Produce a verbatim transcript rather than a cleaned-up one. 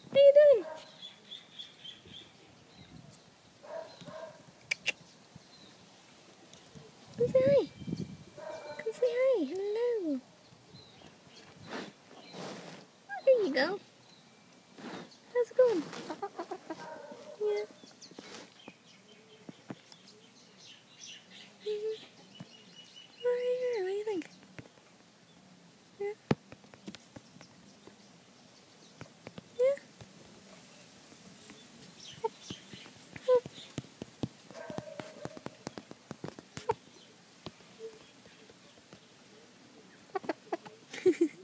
What are you doing? Come say hi. Come say hi. Hello. There you go. How's it going? Yeah. Mm-hmm. Alright, what do you think? Yeah. Yeah.